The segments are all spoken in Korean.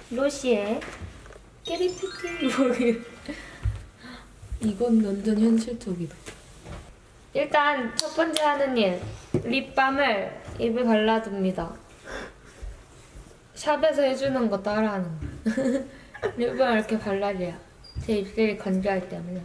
로시에 깨리피티 이건 완전 현실적이다. 일단 첫 번째 하는 일, 립밤을 입에 발라줍니다. 샵에서 해주는 거 따라하는 거. 립밤을 이렇게 발라줘야 제 입술이 건조하기 때문에.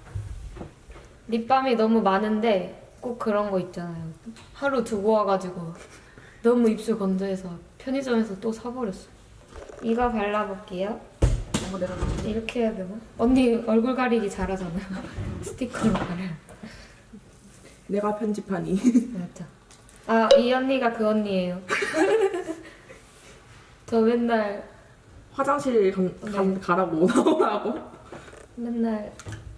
립밤이 너무 많은데 꼭 그런 거 있잖아요. 하루 두고 와가지고 너무 입술 건조해서 편의점에서 또 사버렸어. 이거 발라볼게요. 이렇게 해야 되나? 언니 얼굴 가리기 잘하잖아요. 스티커로 가려. 내가 편집하니. 맞아. 아, 이 언니가 그 언니예요. 저 맨날 화장실 가라고 나오라고? 맨날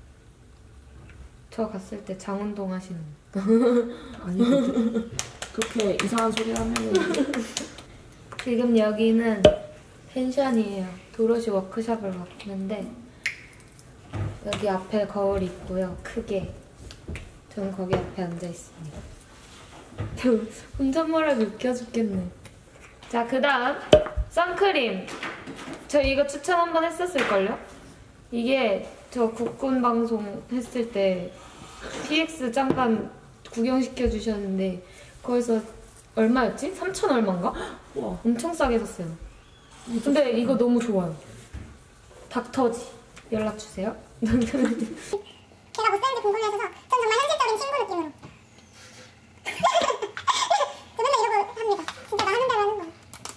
저 갔을 때 장운동 하시는. 아니 그렇게 이상한 소리 하면은. 지금 여기는 펜션이에요. 도로시 워크숍을 갔는데 여기 앞에 거울이 있고요. 크게. 저는 거기 앞에 앉아 있습니다. 혼잣말하기 웃겨 죽겠네. 자, 그 다음 선크림. 저 이거 추천 한번 했었을걸요? 이게 저 국군 방송 했을 때 PX 잠깐 구경시켜 주셨는데 거기서 얼마였지? 3,000 얼마인가? 와. 엄청 싸게 샀어요. 근데 이거 너무 좋아요. 닥터지 연락주세요. 제가 뭐 쓰는지 궁금해하셔서 전 정말 현실적인 친구 느낌으로 저 맨날 이러고 합니다. 진짜 나 하는 대로 하는 거.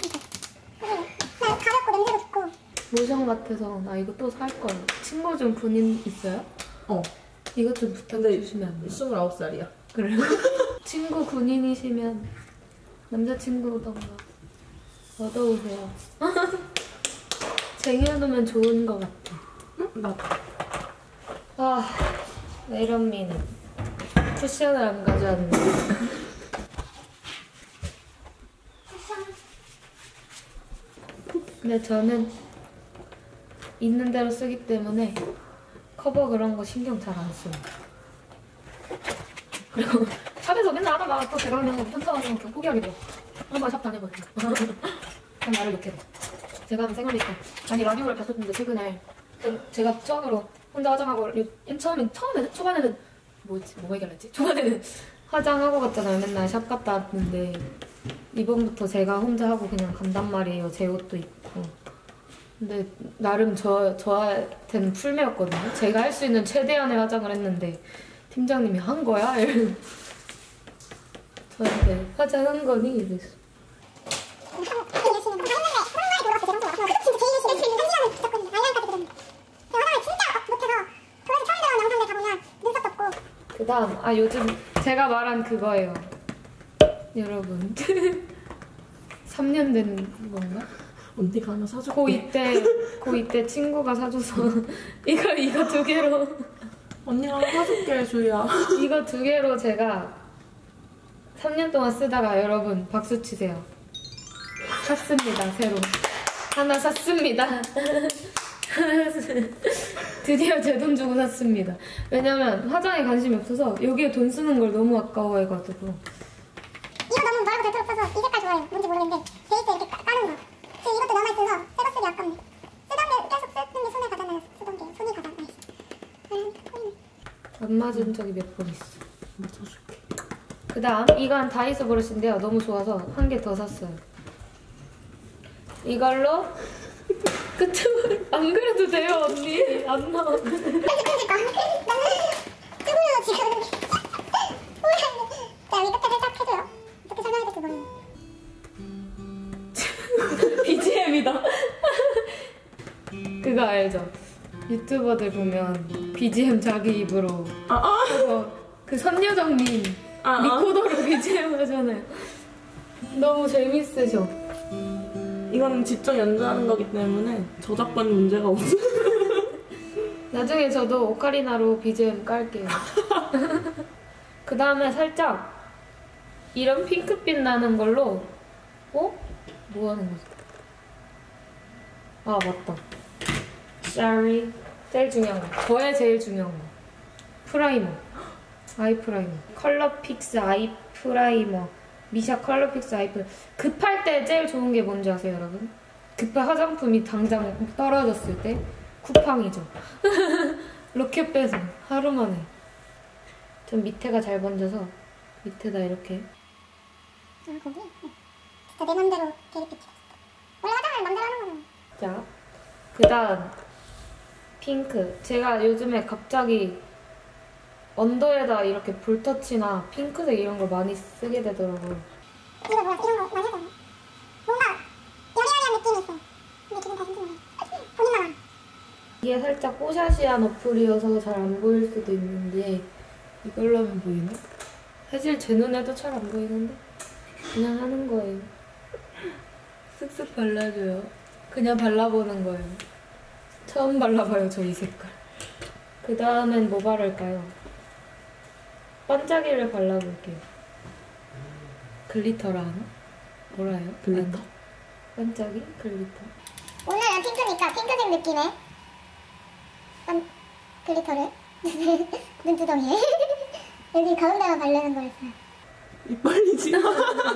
나 가볍고 냄새도 좋고. 로션 같아서 나 이거 또 살 거예요. 친구 중 군인 있어요? 어. 이것 좀 부탁해주시면 안 돼요? 29살이야. 그래요? 친구 군인이시면 남자친구던가 얻어오세요. 쟁여놓으면 좋은 것 같아. 응? 나도. 아, 이런미는 쿠션을 안 가져왔네. 근데 저는 있는 대로 쓰기 때문에 커버 그런 거 신경 잘 안 써요. 그리고 샵에서 맨날 하다가 또 제가 그냥 편성하는 거 포기하게 돼요. 한번 샵 다녀보세요. 그럼 나를 놓게 돼. 제가 하면 생얼니까. 아니 라디오를 봤었는데 최근에 제가 처음으로 혼자 화장하고 초반에는 뭐가 얘기할랬지? 초반에는 화장하고 갔잖아요. 맨날 샵 갔다 왔는데 이번부터 제가 혼자 하고 그냥 간단 말이에요. 제 옷도 입고. 근데 나름 저한테는 풀메였거든요. 제가 할 수 있는 최대한의 화장을 했는데 팀장님이 한 거야? 저한테 화장한 거니? 이랬어. 그 다음, 요즘 제가 말한 그거예요. 여러분. 3년 된 건가? 언니가 하나 사줄게. 고2 때 친구가 사줘서 이거 2개로 언니가 하나 사줄게, 주희야. 이거 2개로 제가 3년 동안 쓰다가 여러분 박수 치세요. 샀습니다. 새로 하나 샀습니다. 드디어 제 돈 주고 샀습니다. 왜냐면 화장에 관심이 없어서 여기에 돈 쓰는 걸 너무 아까워해가지고. 이거 너무 뭐라고 될 필요 없어서 이 색깔 좋아해요. 뭔지 모르겠는데 베이스에 이렇게 까는 거. 지금 이것도 남아있어서 새거 쓰기 아깝네. 쓰던 게 계속 쓰는 게 손에 가잖아요. 쓰던 게 손이 가잖아. 보이네. 안 맞은 적이 몇 번 있어. 맞춰줄게. 그 다음 이건 다이소 브러쉬인데요. 너무 좋아서 한 개 더 샀어요. 이걸로 끝을 안 그래도 돼요 언니. 안 나와. 그러니까 나는 뜨거워요 지금. 자 여기 끝에 살짝 해줘요. 어떻게 설명해야 될지 모르겠네. BGM이다. 그거 알죠? 유튜버들 보면 BGM 자기 입으로 해서 그 선여정님 리코더로 BGM 하잖아요. 너무 재밌으셔. 이거는 직접 연주하는 거기 때문에 저작권 문제가 없어. 나중에 저도 오카리나로 BGM 깔게요. 그 다음에 살짝 이런 핑크빛 나는 걸로 뭐 하는 거지? 아 맞다. Sorry. 제일 중요한 거. 저의 제일 중요한 거. 프라이머. 아이 프라이머. 컬러픽스 아이 프라이머. 미샤 컬러픽스 아이 프라이머. 급할 때 제일 좋은 게 뭔지 아세요, 여러분? 급한 화장품이 당장 떨어졌을 때 쿠팡이죠. 로켓 배송 하루 만에. 전 밑에가 잘 번져서 밑에다 이렇게. 거기? 진짜 내 맘대로 대립빛 찍었어. 원래 화장을 맘대로 하는 거는. 자, 그 다음 핑크. 제가 요즘에 갑자기 언더에다 이렇게 볼터치나 핑크색 이런 걸 많이 쓰게 되더라고요. 이거 뭐야? 이런 거 많이 하잖아. 뭔가 여리여리한 느낌이 있어. 근데 기분 다 힘들어. 본인만 알아. 이게 살짝 뽀샤시한 어플이어서 잘 안 보일 수도 있는데 이걸로 하면 보이나? 사실 제 눈에도 잘 안 보이는데 그냥 하는 거예요. 쓱쓱 발라줘요. 그냥 발라보는 거예요. 처음 발라봐요, 저 이 색깔. 그 다음엔 뭐 바를까요? 반짝이를 발라볼게요. 글리터라 하나? 뭐라 해요? 글리터. 아니, 반짝이? 글리터. 오늘은 핑크니까 핑크색 느낌의 글리터를 눈두덩이에 여기 가운데만 바르는 거였어요. 입 벌리지 마.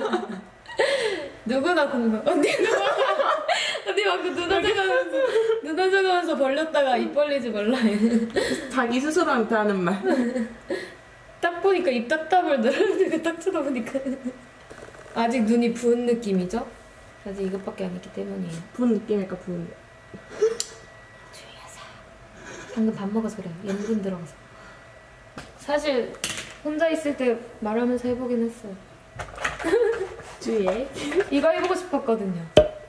누구나 공감. 언니 막 눈 화장하면서 벌렸다가 입 벌리지 말라 해. 자기 스스로한테 하는 말. 딱 보니까 입 딱딱을 늘었는데 딱 쳐다보니까 아직 눈이 부은 느낌이죠? 아직 이것밖에 안 했기 때문이에요. 부은 느낌일까 부은. 주의하자. 방금 밥 먹어서 그래요.盐분 들어가서. 사실 혼자 있을 때 말하면서 해보긴 했어요. 주의해. 이거 해보고 싶었거든요.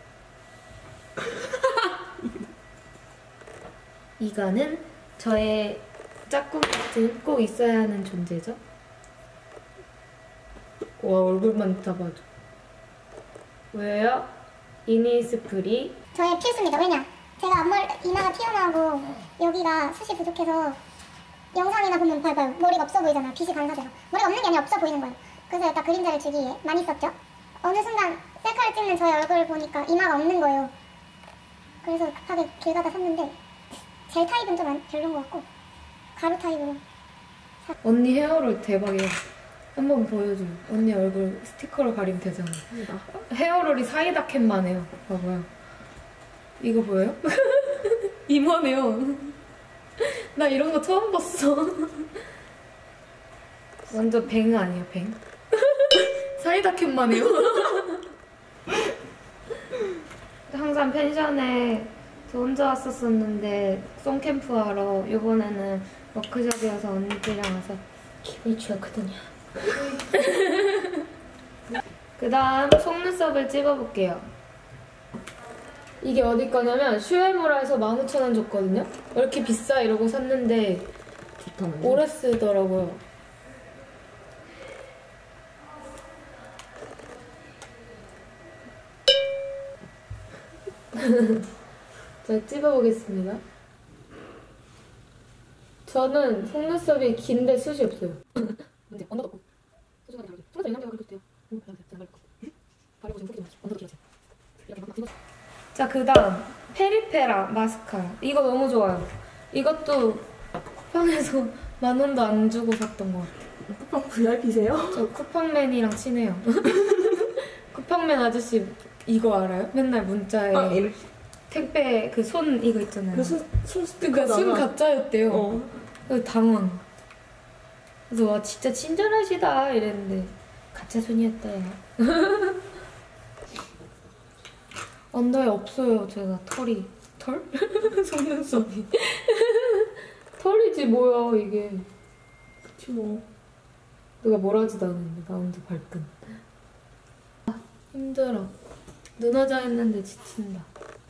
이거는 저의 짝꿍 같은 꼭 있어야 하는 존재죠. 와, 얼굴만 잡아줘. 왜요? 이니스프리. 저의 필수입니다. 왜냐? 제가 앞머리 이마가 튀어나오고 여기가 숱이 부족해서 영상이나 보면 봐봐요. 머리가 없어 보이잖아. 빛이 반사돼서. 머리가 없는 게 아니라 없어 보이는 거예요. 그래서 약간 그림자를 주기 위해 많이 썼죠. 어느 순간 셀카를 찍는 저의 얼굴을 보니까 이마가 없는 거예요. 그래서 급하게 길 가다 샀는데 젤 타입은 좀 별로인 것 같고 가루 타입으로. 언니 헤어롤 대박이야. 한번 보여줘요. 언니 얼굴 스티커로 가리면 되잖아. 헤어롤이 사이다캔만 해요. 봐봐요. 이거 보여요? 이만해요. 나 이런 거 처음 봤어. 완전 뱅 아니야, 뱅? 사이다캔만 해요. 항상 펜션에 저 혼자 왔었었는데 송 캠프 하러 이번에는 워크숍이어서 언니들이랑 와서 기분이 좋거든요. 그 다음 속눈썹을 찝어볼게요. 이게 어디 거냐면 슈에무라에서 15,000원 줬거든요. 왜 이렇게 비싸 이러고 샀는데 좋다는. 오래 쓰더라고요. 자, 찝어보겠습니다. 저는 속눈썹이 긴데 숱이 없어요. 근데 언더도 없고 소중하게 다르게. 속눈썹 있는 데가 그렇게 돼요. 제가 바르고 지금 속이 언더도 길어져요. 이렇게 막 찝어. 자, 그 다음 페리페라 마스카라. 이거 너무 좋아요. 이것도 쿠팡에서 10,000원도 안 주고 샀던 것 같아요. 쿠팡 VIP세요? 저 쿠팡맨이랑 친해요. 쿠팡맨 아저씨 이거 알아요? 맨날 문자에 이렇게. 택배 그 손 이거 있잖아요. 그 손 그러니까 스티커잖아. 손 가짜였대요. 어. 그래서 당황. 그래서 와 진짜 친절하시다 이랬는데 가짜 손이었대요. 언더에 없어요 제가 털이. 털? 속눈썹이. 털이지 뭐야 이게. 그치 뭐. 누가 뭘 하지도 않았는데 나 혼자 발끈. 아, 힘들어. 눈 화장했는데 지친다.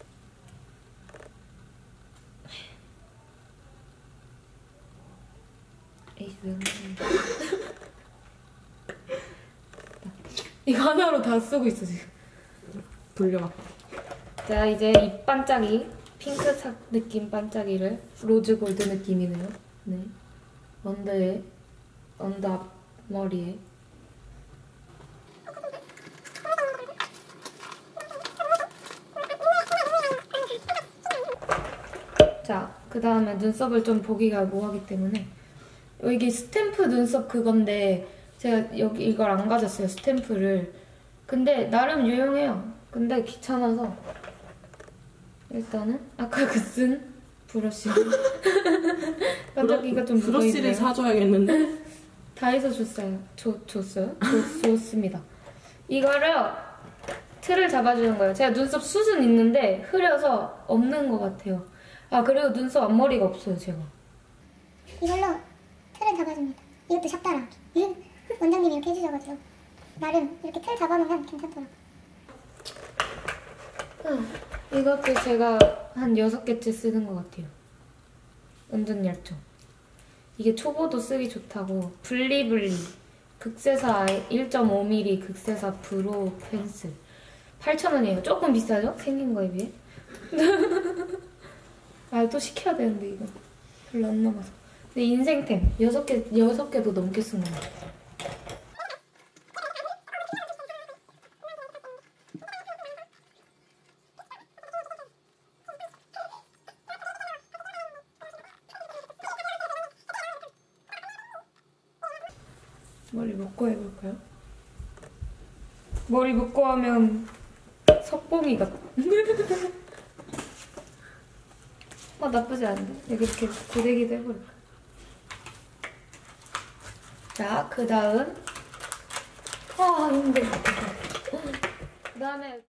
에이 왜 그러는데. 이거 하나로 다 쓰고 있어 지금. 돌려봐. 자 이제 입 반짝이 핑크색 느낌 반짝이를 로즈 골드 느낌이네요. 네. 언더 앞머리에. 자, 그 다음에 눈썹을 좀 보기가 뭐하기 때문에 여기 스탬프 눈썹 그건데 제가 여기 이걸 안 가졌어요, 스탬프를. 근데 나름 유용해요. 근데 귀찮아서 일단은 아까 그 쓴 브러쉬. 반짝이가 좀 브러쉬를 묻어있네요. 사줘야겠는데. 다해서 줬어요. 줬어요? 줬습니다. 이거를 틀을 잡아주는 거예요. 제가 눈썹 숱은 있는데 흐려서 없는 것 같아요. 아 그리고 눈썹 앞머리가 없어요 제가. 이걸로 틀을 잡아줍니다. 이것도 샵다라. 원장님이 이렇게 해주셔가지고 나름 이렇게 틀 잡아놓으면 괜찮더라고요. 이것도 제가 한 6개째 쓰는 것 같아요. 완전 얇죠? 이게 초보도 쓰기 좋다고 블리블리 극세사 1.5mm 극세사 브로우 펜슬 8,000원이에요. 조금 비싸죠? 생긴 거에 비해. 아, 또 시켜야 되는데 이거 별로 안 남아서. 근데 인생템 6개도 넘게 쓰는 거 같아요. 머리 묶고 해볼까요? 머리 묶고 하면 석봉이 같아. 나쁘지 않은데? 여기 이렇게 고데기도 해볼까? 자, 그 다음 힘들어. 그 다음에